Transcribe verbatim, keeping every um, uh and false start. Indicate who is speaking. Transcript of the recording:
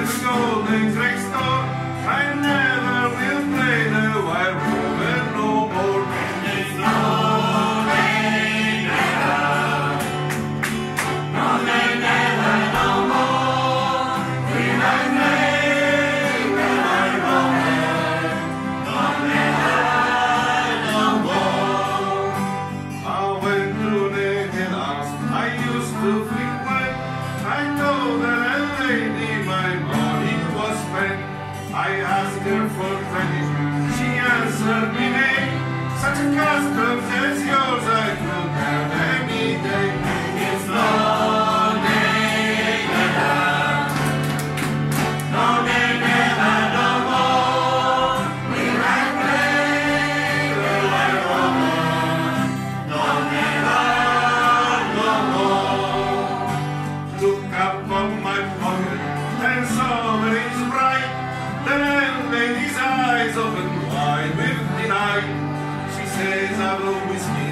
Speaker 1: with the gold things next door. I never will play the wire woman no more.
Speaker 2: There's no day never, no day never no more. We might play the wire woman, no never no more.
Speaker 1: I went through the house, I used to think when I know that a lady my money was spent. I asked her for credit, she answered me nay. Such a customs as yours I could have any day.
Speaker 2: It's no day never, no day never no more. We might play the wire woman, no never no more.
Speaker 1: Look up on my pocket and saw that it's bright. The landlady's eyes open wide with delight. She says, I will whiskey